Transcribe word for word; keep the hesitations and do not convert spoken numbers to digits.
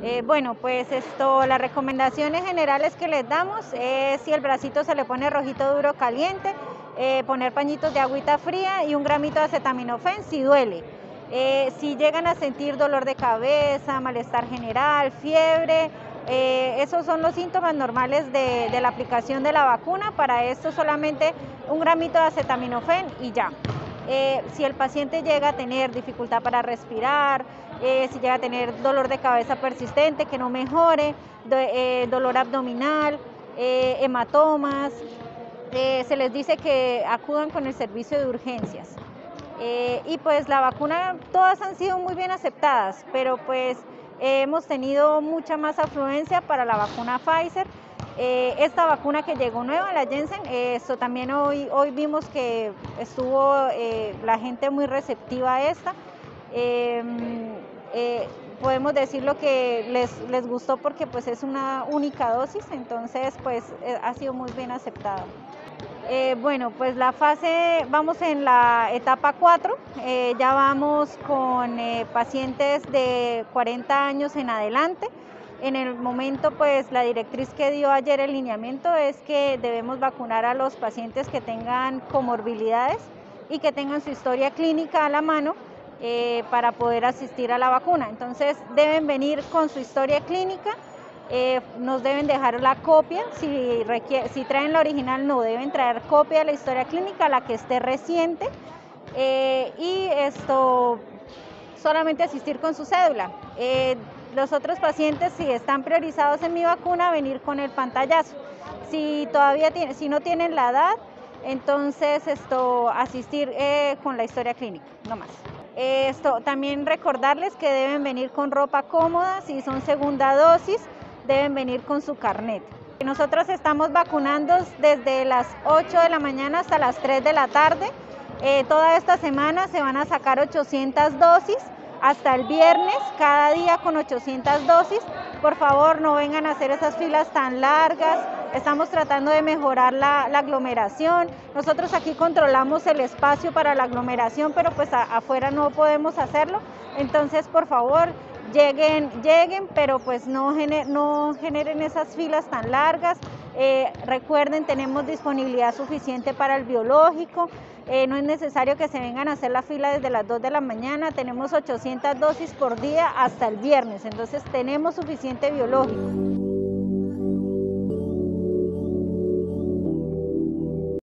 Eh, bueno, pues esto, las recomendaciones generales que les damos es si el bracito se le pone rojito duro caliente, eh, poner pañitos de agüita fría y un gramito de acetaminofén si duele. Eh, si llegan a sentir dolor de cabeza, malestar general, fiebre, eh, esos son los síntomas normales de, de la aplicación de la vacuna. Para esto solamente un gramito de acetaminofén y ya. Eh, si el paciente llega a tener dificultad para respirar, eh, si llega a tener dolor de cabeza persistente que no mejore, do, eh, dolor abdominal, eh, hematomas, eh, se les dice que acudan con el servicio de urgencias. Eh, y pues la vacuna, todas han sido muy bien aceptadas, pero pues eh, hemos tenido mucha más afluencia para la vacuna Pfizer. Eh, esta vacuna que llegó nueva, la Janssen, eh, esto también hoy, hoy vimos que estuvo eh, la gente muy receptiva a esta. Eh, eh, podemos decir lo que les, les gustó porque pues es una única dosis, entonces pues eh, ha sido muy bien aceptada. Eh, bueno, pues la fase, vamos en la etapa cuatro, eh, ya vamos con eh, pacientes de cuarenta años en adelante. En el momento, pues la directriz que dio ayer el lineamiento es que debemos vacunar a los pacientes que tengan comorbilidades y que tengan su historia clínica a la mano eh, para poder asistir a la vacuna. Entonces deben venir con su historia clínica. Eh, nos deben dejar la copia, si, requiere, si traen la original no, deben traer copia de la historia clínica, la que esté reciente, eh, y esto, solamente asistir con su cédula. Eh, los otros pacientes, si están priorizados en mi vacuna, venir con el pantallazo. Si todavía tiene, si no tienen la edad, entonces esto, asistir eh, con la historia clínica, no más. Esto, también recordarles que deben venir con ropa cómoda, si son segunda dosis, deben venir con su carnet. Nosotros estamos vacunando desde las ocho de la mañana hasta las tres de la tarde. Eh, toda esta semana se van a sacar ochocientas dosis hasta el viernes, cada día con ochocientas dosis. Por favor, no vengan a hacer esas filas tan largas. Estamos tratando de mejorar la, la aglomeración. Nosotros aquí controlamos el espacio para la aglomeración, pero pues a, afuera no podemos hacerlo. Entonces, por favor, lleguen, lleguen, pero pues no, gener, no generen esas filas tan largas. Eh, recuerden, tenemos disponibilidad suficiente para el biológico. Eh, no es necesario que se vengan a hacer la fila desde las dos de la mañana. Tenemos ochocientas dosis por día hasta el viernes, entonces tenemos suficiente biológico.